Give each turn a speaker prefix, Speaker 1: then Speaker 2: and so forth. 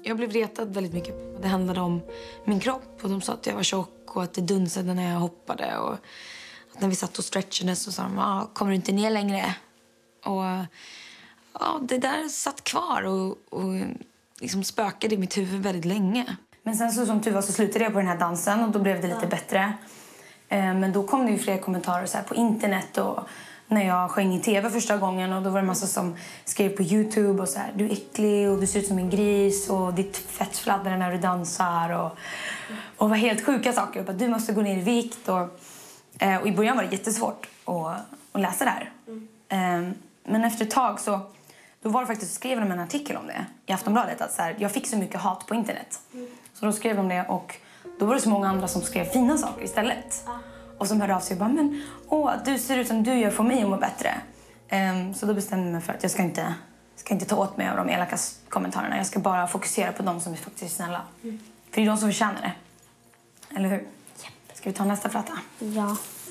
Speaker 1: Jag blev retad väldigt mycket. Det handlade om min kropp och de sa att jag var tjock och att det dunsade när jag hoppade. Och att när vi satt och stretchade så sa de, kommer du inte ner längre? Och ja, det där satt kvar och liksom spökade i mitt huvud väldigt länge. Men sen så som tur var så slutade jag på den här dansen och då blev det lite bättre. Men då kom det ju fler kommentarer så här på internet och när jag sjöng i tv första gången och då var det massa som skrev på YouTube och så här, du är äcklig och du ser ut som en gris och ditt fett fladdrar när du dansar och var helt sjuka saker och att du måste gå ner i vikt och i början var det jättesvårt att läsa det här. Men efter ett tag så då var det faktiskt skrev de en artikel om det i Aftonbladet att så här, jag fick så mycket hat på internet. Så då skrev de det och då var det så många andra som skrev fina saker istället. Och som hörde av sig och bara, men du ser ut som du gör för mig att må bättre. Så då bestämde jag mig för att jag ska inte ta åt mig av de elaka kommentarerna. Jag ska bara fokusera på de som är faktiskt snälla. För det är de som förtjänar det. Eller hur? Ska vi ta nästa platta?
Speaker 2: Ja.